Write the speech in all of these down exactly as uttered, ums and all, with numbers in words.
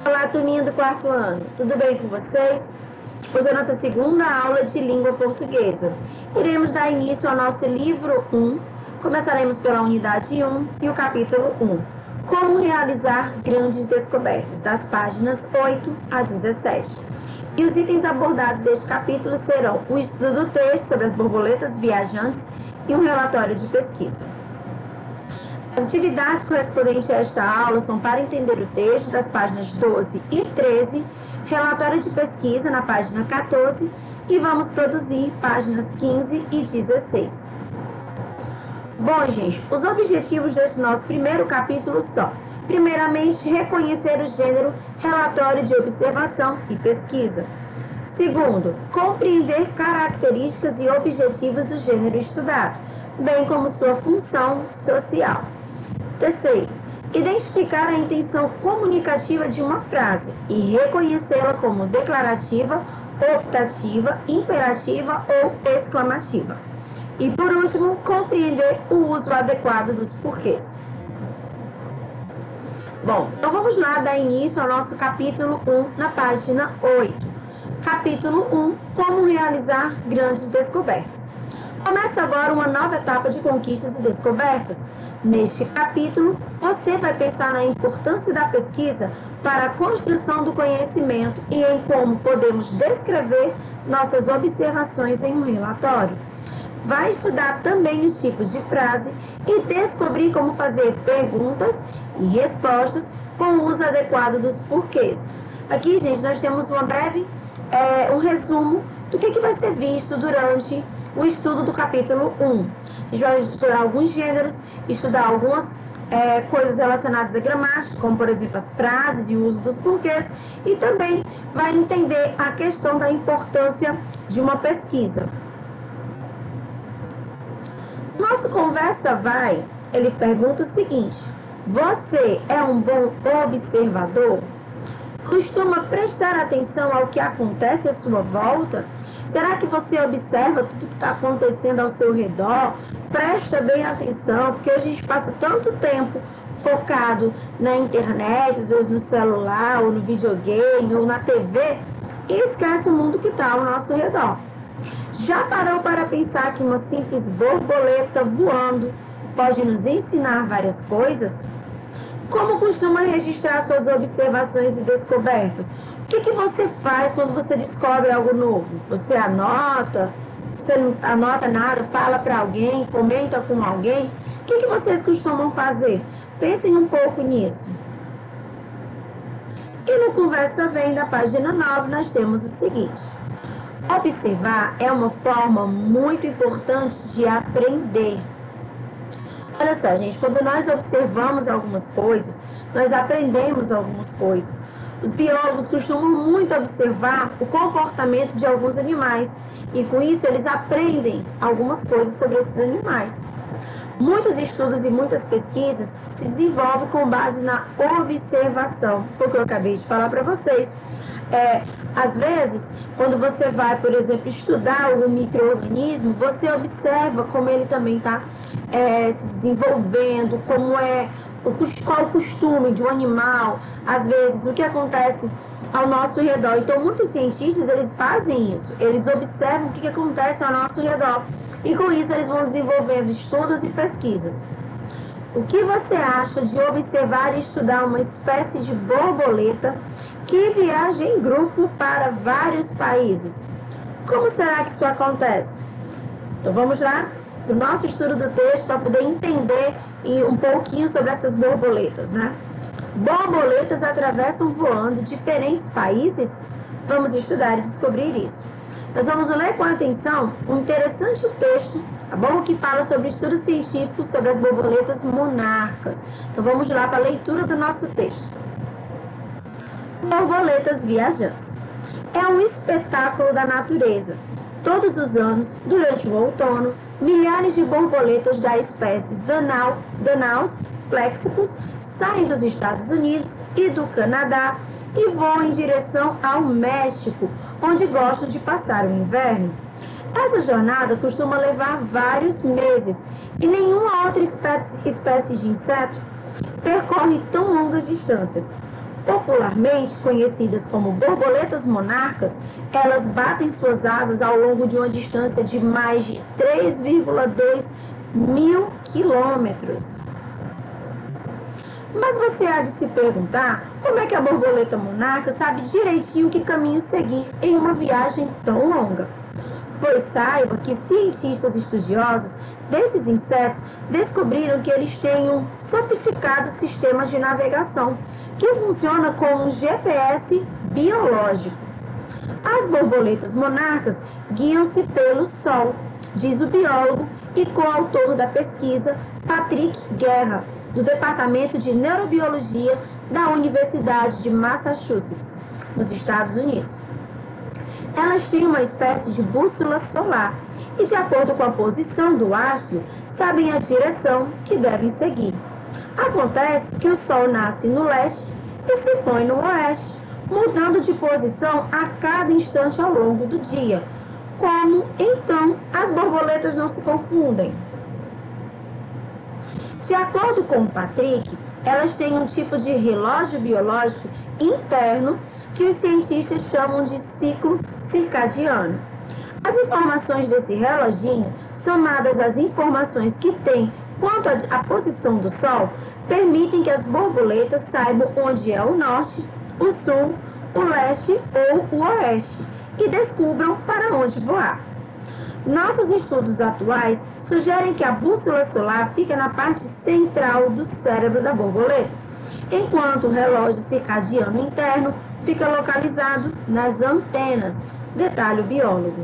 Olá, turminha do quarto ano, tudo bem com vocês? Hoje é a nossa segunda aula de língua portuguesa. Iremos dar início ao nosso livro um, começaremos pela unidade um e o capítulo um, Como realizar grandes descobertas, das páginas oito a dezessete. E os itens abordados deste capítulo serão o estudo do texto sobre as borboletas viajantes e um relatório de pesquisa. As atividades correspondentes a esta aula são para entender o texto das páginas doze e treze, relatório de pesquisa na página quatorze e vamos produzir páginas quinze e dezesseis. Bom, gente, os objetivos deste nosso primeiro capítulo são, primeiramente, reconhecer o gênero relatório de observação e pesquisa. Segundo, compreender características e objetivos do gênero estudado, bem como sua função social. Terceiro, identificar a intenção comunicativa de uma frase e reconhecê-la como declarativa, optativa, imperativa ou exclamativa. E por último, compreender o uso adequado dos porquês. Bom, então vamos lá dar início ao nosso capítulo um na página oito. Capítulo um, Como realizar grandes descobertas. Começa agora uma nova etapa de conquistas e descobertas. Neste capítulo, você vai pensar na importância da pesquisa para a construção do conhecimento e em como podemos descrever nossas observações em um relatório. Vai estudar também os tipos de frase e descobrir como fazer perguntas e respostas com o uso adequado dos porquês. Aqui, gente, nós temos uma breve, é, um resumo do que, que vai ser visto durante o estudo do capítulo um. A gente vai estudar alguns gêneros, estudar algumas é, coisas relacionadas à gramática, como, por exemplo, as frases e o uso dos porquês, e também vai entender a questão da importância de uma pesquisa. Nosso Conversa Vai, ele pergunta o seguinte: você é um bom observador? Costuma prestar atenção ao que acontece à sua volta? Será que você observa tudo que está acontecendo ao seu redor? Presta bem atenção, porque a gente passa tanto tempo focado na internet, às vezes no celular, ou no videogame, ou na T V, e esquece o mundo que está ao nosso redor. Já parou para pensar que uma simples borboleta voando pode nos ensinar várias coisas? Como costuma registrar suas observações e descobertas? O que, que você faz quando você descobre algo novo? Você anota? Você não anota nada? Fala para alguém? Comenta com alguém? O que, que vocês costumam fazer? Pensem um pouco nisso. E no Conversa Vem, da página nove, nós temos o seguinte: observar é uma forma muito importante de aprender. Olha só, gente, quando nós observamos algumas coisas, nós aprendemos algumas coisas. Os biólogos costumam muito observar o comportamento de alguns animais e com isso eles aprendem algumas coisas sobre esses animais. Muitos estudos e muitas pesquisas se desenvolvem com base na observação, foi o que eu acabei de falar para vocês. É, às vezes, quando você vai, por exemplo, estudar algum micro-organismo, você observa como ele também está é, se desenvolvendo, como é, qual o costume de um animal, às vezes, o que acontece ao nosso redor. Então, muitos cientistas, eles fazem isso, eles observam o que acontece ao nosso redor e com isso eles vão desenvolvendo estudos e pesquisas. O que você acha de observar e estudar uma espécie de borboleta que viaja em grupo para vários países? Como será que isso acontece? Então vamos lá para o nosso estudo do texto para poder entender um pouquinho sobre essas borboletas, né? Borboletas atravessam voando diferentes países? Vamos estudar e descobrir isso. Nós vamos ler com atenção um interessante texto, tá bom? Que fala sobre estudos científicos sobre as borboletas monarcas. Então vamos lá para a leitura do nosso texto. Borboletas viajantes. É um espetáculo da natureza. Todos os anos, durante o outono, milhares de borboletas da espécie Danau, Danaus plexicus saem dos Estados Unidos e do Canadá e voam em direção ao México, onde gostam de passar o inverno. Essa jornada costuma levar vários meses e nenhuma outra espécie, espécie de inseto percorre tão longas distâncias. Popularmente conhecidas como borboletas monarcas, elas batem suas asas ao longo de uma distância de mais de três vírgula dois mil quilômetros. Mas você há de se perguntar como é que a borboleta monarca sabe direitinho que caminho seguir em uma viagem tão longa. Pois saiba que cientistas estudiosos desses insetos descobriram que eles têm um sofisticado sistema de navegação que funciona como um G P S biológico. As borboletas monarcas guiam-se pelo Sol, diz o biólogo e coautor da pesquisa Patrick Guerra, do Departamento de Neurobiologia da Universidade de Massachusetts, nos Estados Unidos. Elas têm uma espécie de bússola solar e, de acordo com a posição do astro, sabem a direção que devem seguir. Acontece que o Sol nasce no leste e se põe no oeste, mudando de posição a cada instante ao longo do dia. Como, então, as borboletas não se confundem? De acordo com o Patrick, elas têm um tipo de relógio biológico interno que os cientistas chamam de ciclo circadiano. As informações desse reloginho, somadas às informações que tem quanto à posição do Sol, permitem que as borboletas saibam onde é o norte, o sul, o leste ou o oeste e descubram para onde voar. Nossos estudos atuais sugerem que a bússola solar fica na parte central do cérebro da borboleta, enquanto o relógio circadiano interno fica localizado nas antenas, detalha o biólogo.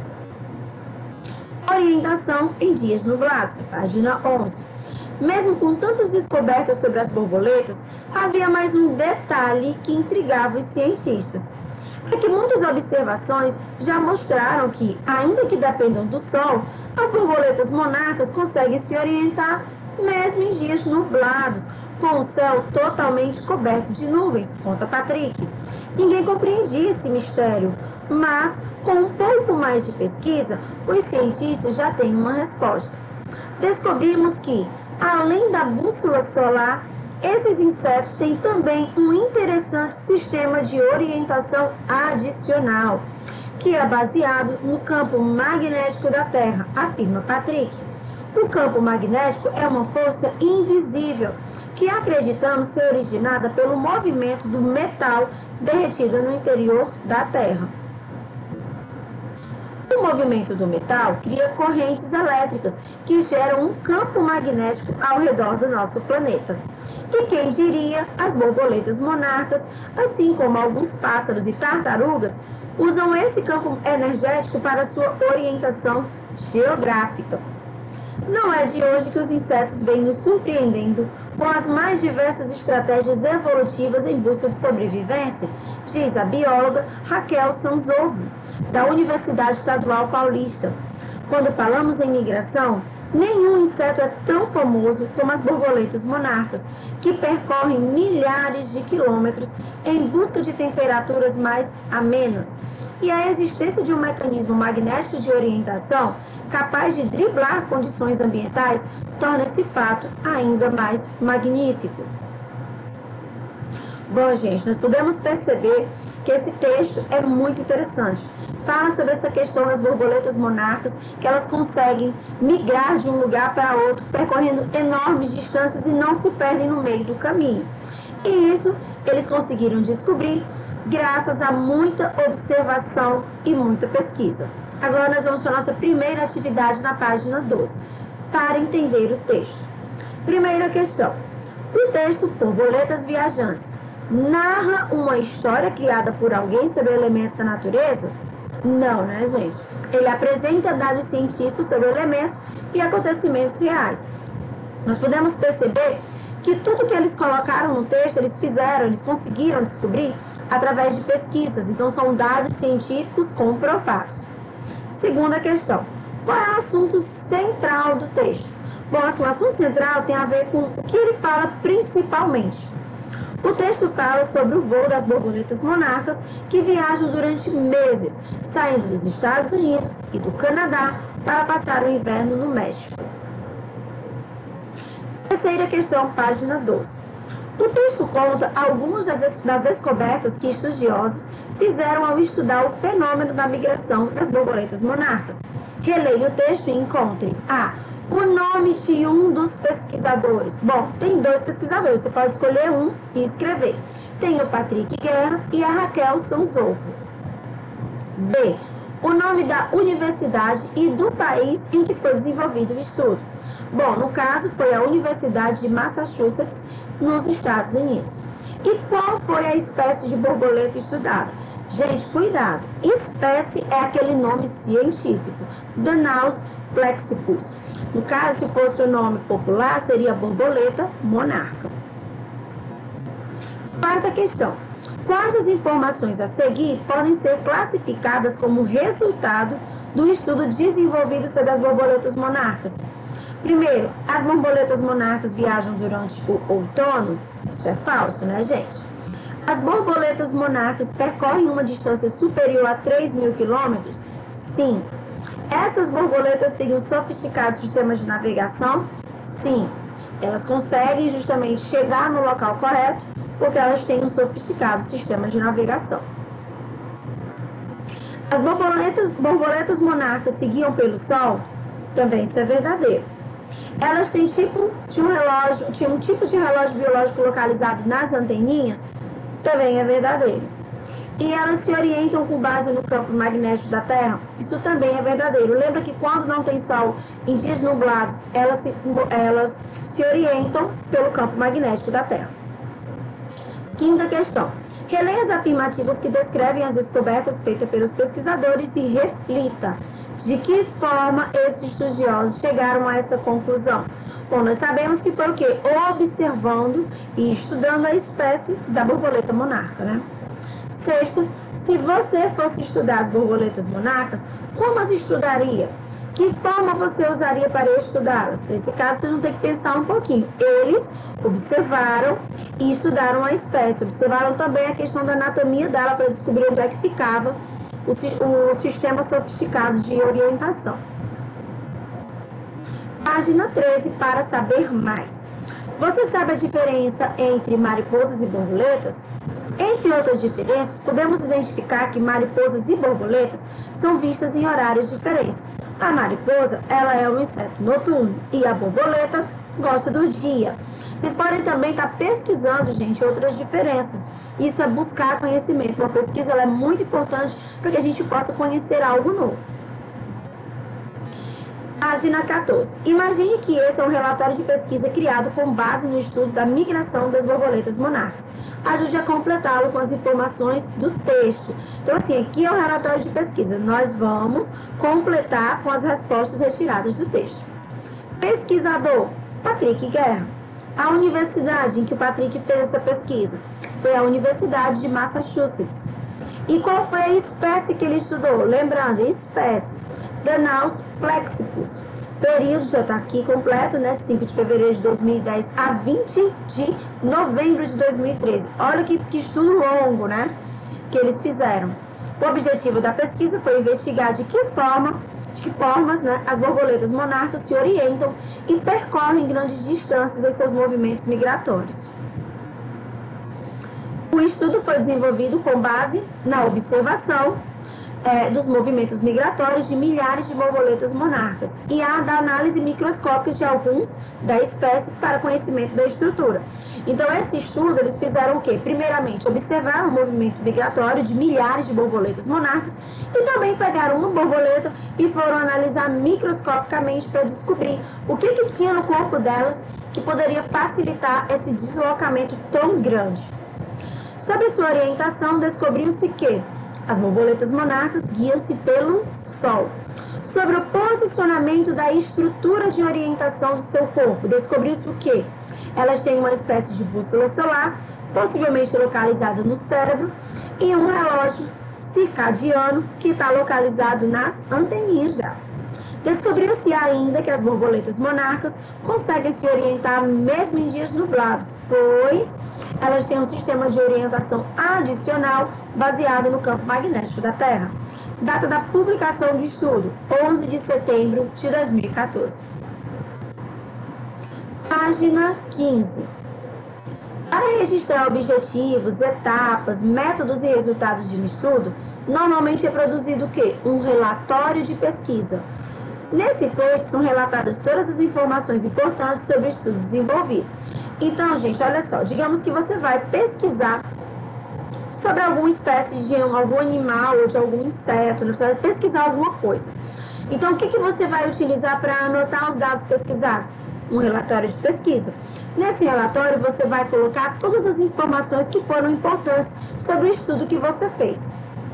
Orientação em dias nublados, página onze. Mesmo com tantas descobertas sobre as borboletas, havia mais um detalhe que intrigava os cientistas. É que muitas observações já mostraram que, ainda que dependam do Sol, as borboletas monarcas conseguem se orientar mesmo em dias nublados, com o céu totalmente coberto de nuvens, conta Patrick. Ninguém compreendia esse mistério, mas com um pouco mais de pesquisa, os cientistas já têm uma resposta. Descobrimos que, além da bússola solar, esses insetos têm também um interessante sistema de orientação adicional, que é baseado no campo magnético da Terra, afirma Patrick. O campo magnético é uma força invisível que acreditamos ser originada pelo movimento do metal derretido no interior da Terra. O movimento do metal cria correntes elétricas que geram um campo magnético ao redor do nosso planeta. E quem diria, as borboletas monarcas, assim como alguns pássaros e tartarugas, usam esse campo energético para sua orientação geográfica. Não é de hoje que os insetos vêm nos surpreendendo com as mais diversas estratégias evolutivas em busca de sobrevivência, diz a bióloga Raquel Sanzovo, da Universidade Estadual Paulista. Quando falamos em migração, nenhum inseto é tão famoso como as borboletas monarcas, que percorrem milhares de quilômetros em busca de temperaturas mais amenas. E a existência de um mecanismo magnético de orientação capaz de driblar condições ambientais torna esse fato ainda mais magnífico. Bom, gente, nós podemos perceber que esse texto é muito interessante. Fala sobre essa questão das borboletas monarcas, que elas conseguem migrar de um lugar para outro, percorrendo enormes distâncias e não se perdem no meio do caminho. E isso eles conseguiram descobrir graças a muita observação e muita pesquisa. Agora nós vamos para a nossa primeira atividade na página doze, para entender o texto. Primeira questão. O texto Borboletas Viajantes narra uma história criada por alguém sobre elementos da natureza? Não, né, gente? Ele apresenta dados científicos sobre elementos e acontecimentos reais. Nós podemos perceber que tudo que eles colocaram no texto, eles fizeram, eles conseguiram descobrir através de pesquisas. Então, são dados científicos comprovados. Segunda questão. Qual é o assunto central do texto? Bom, assim, o assunto central tem a ver com o que ele fala principalmente. O texto fala sobre o voo das borboletas monarcas que viajam durante meses, saindo dos Estados Unidos e do Canadá para passar o inverno no México. Terceira questão, página doze. O texto conta algumas das descobertas que estudiosos fizeram ao estudar o fenômeno da migração das borboletas monarcas. Releia o texto e encontre A. O nome de um dos pesquisadores. Bom, tem dois pesquisadores, você pode escolher um e escrever. Tem o Patrick Guerra e a Raquel Sanzolfo. B. O nome da universidade e do país em que foi desenvolvido o estudo. Bom, no caso foi a Universidade de Massachusetts, nos Estados Unidos. E qual foi a espécie de borboleta estudada? Gente, cuidado. Espécie é aquele nome científico. Danaus plexippus. No caso, se fosse o nome popular, seria borboleta monarca. Quarta questão. Quais das informações a seguir podem ser classificadas como resultado do estudo desenvolvido sobre as borboletas monarcas? Primeiro, as borboletas monarcas viajam durante o outono? Isso é falso, né, gente? As borboletas monarcas percorrem uma distância superior a três mil quilômetros? Sim. Essas borboletas têm um sofisticado sistema de navegação? Sim. Elas conseguem justamente chegar no local correto porque elas têm um sofisticado sistema de navegação. As borboletas, borboletas monarcas se guiam pelo Sol? Também isso é verdadeiro. Elas têm tipo de um relógio, tinha um tipo de relógio biológico localizado nas anteninhas? Também é verdadeiro. E elas se orientam com base no campo magnético da Terra? Isso também é verdadeiro. Lembra que quando não tem sol, em dias nublados, elas se, elas se orientam pelo campo magnético da Terra. Quinta questão. Releia as afirmativas que descrevem as descobertas feitas pelos pesquisadores e reflita de que forma esses estudiosos chegaram a essa conclusão. Bom, nós sabemos que foi o quê? Observando e estudando a espécie da borboleta monarca, né? Sexta, se você fosse estudar as borboletas monarcas, como as estudaria? Que forma você usaria para estudá-las? Nesse caso, você não tem que pensar um pouquinho. Eles observaram e estudaram a espécie. Observaram também a questão da anatomia dela para descobrir onde é que ficava o, o sistema sofisticado de orientação. Página treze, para saber mais. Você sabe a diferença entre mariposas e borboletas? Entre outras diferenças, podemos identificar que mariposas e borboletas são vistas em horários diferentes. A mariposa, ela é um inseto noturno e a borboleta gosta do dia. Vocês podem também estar pesquisando, gente, outras diferenças. Isso é buscar conhecimento. Uma pesquisa ela é muito importante para que a gente possa conhecer algo novo. Página quatorze. Imagine que esse é um relatório de pesquisa criado com base no estudo da migração das borboletas monarcas. Ajude a completá-lo com as informações do texto. Então, assim, aqui é o relatório de pesquisa. Nós vamos completar com as respostas retiradas do texto. Pesquisador, Patrick Guerra. A universidade em que o Patrick fez essa pesquisa foi a Universidade de Massachusetts. E qual foi a espécie que ele estudou? Lembrando, espécie, Danaus plexippus. Período já está aqui completo, né? cinco de fevereiro de dois mil e dez a vinte de novembro de dois mil e treze. Olha que, que estudo longo, né? Que eles fizeram. O objetivo da pesquisa foi investigar de que forma, de que formas, né, as borboletas monarcas se orientam e percorrem grandes distâncias em seus movimentos migratórios. O estudo foi desenvolvido com base na observação É, dos movimentos migratórios de milhares de borboletas monarcas e a da análise microscópica de alguns da espécie para conhecimento da estrutura. Então, esse estudo, eles fizeram o quê? Primeiramente, observaram o movimento migratório de milhares de borboletas monarcas e também pegaram uma borboleta e foram analisar microscopicamente para descobrir o que, que tinha no corpo delas que poderia facilitar esse deslocamento tão grande. Sobre sua orientação, descobriu-se que as borboletas monarcas guiam-se pelo Sol. Sobre o posicionamento da estrutura de orientação do seu corpo, descobriu-se o quê? Elas têm uma espécie de bússola solar, possivelmente localizada no cérebro, e um relógio circadiano que está localizado nas anteninhas dela. Descobriu-se ainda que as borboletas monarcas conseguem se orientar mesmo em dias nublados, pois elas têm um sistema de orientação adicional baseado no campo magnético da Terra. Data da publicação do estudo, onze de setembro de dois mil e quatorze. Página quinze. Para registrar objetivos, etapas, métodos e resultados de um estudo, normalmente é produzido o quê? Um relatório de pesquisa. Nesse texto são relatadas todas as informações importantes sobre o estudo desenvolvido. Então, gente, olha só, digamos que você vai pesquisar sobre alguma espécie de algum animal ou de algum inseto, né? Você vai pesquisar alguma coisa. Então, o que, que você vai utilizar para anotar os dados pesquisados? Um relatório de pesquisa. Nesse relatório, você vai colocar todas as informações que foram importantes sobre o estudo que você fez.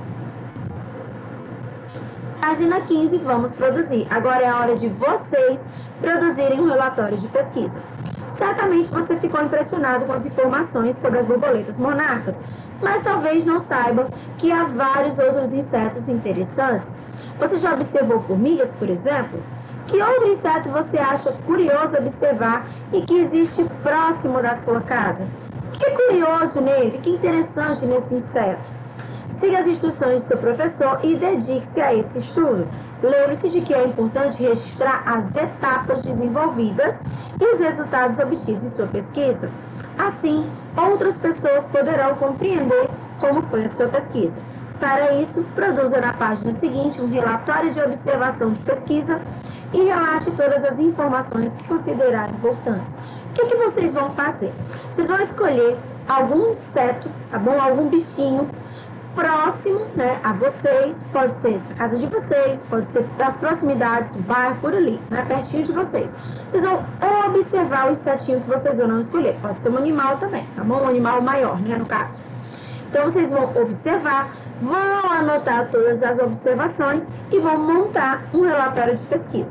Página quinze, vamos produzir. Agora é a hora de vocês produzirem um relatório de pesquisa. Certamente você ficou impressionado com as informações sobre as borboletas monarcas, mas talvez não saiba que há vários outros insetos interessantes. Você já observou formigas, por exemplo? Que outro inseto você acha curioso observar e que existe próximo da sua casa? O que é curioso nele? O que é interessante nesse inseto? Siga as instruções do seu professor e dedique-se a esse estudo. Lembre-se de que é importante registrar as etapas desenvolvidas e os resultados obtidos em sua pesquisa. Assim, outras pessoas poderão compreender como foi a sua pesquisa. Para isso, produza na página seguinte um relatório de observação de pesquisa e relate todas as informações que considerar importantes. O que, que vocês vão fazer? Vocês vão escolher algum inseto, tá bom? Algum bichinho próximo, né, a vocês, pode ser da casa de vocês, pode ser das proximidades do bairro, por ali, né, pertinho de vocês. Vocês vão observar o insetinho que vocês vão escolher. Pode ser um animal também, tá bom? Um animal maior, né, no caso. Então, vocês vão observar, vão anotar todas as observações e vão montar um relatório de pesquisa.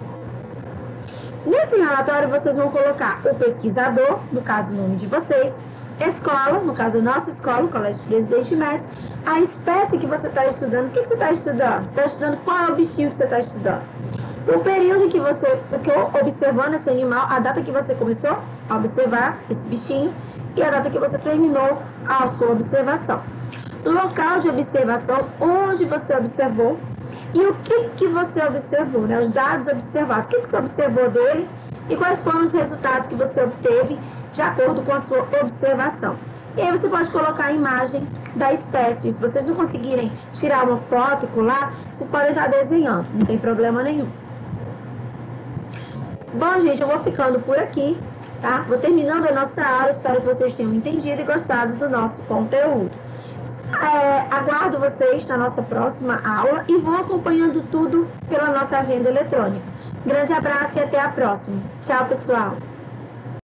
Nesse relatório, vocês vão colocar o pesquisador, no caso, o nome de vocês, escola, no caso, a nossa escola, o Colégio Presidente Médici, a espécie que você está estudando. O que, que você está estudando? Você está estudando qual é o bichinho que você está estudando? O período em que você ficou observando esse animal, a data que você começou a observar esse bichinho e a data que você terminou a sua observação. O local de observação, onde você observou e o que, que você observou, né? Os dados observados, o que, que você observou dele e quais foram os resultados que você obteve de acordo com a sua observação. E aí você pode colocar a imagem da espécie. Se vocês não conseguirem tirar uma foto e colar, vocês podem estar desenhando, não tem problema nenhum. Bom, gente, eu vou ficando por aqui, tá? Vou terminando a nossa aula, espero que vocês tenham entendido e gostado do nosso conteúdo. É, aguardo vocês na nossa próxima aula e vou acompanhando tudo pela nossa agenda eletrônica. Grande abraço e até a próxima. Tchau, pessoal!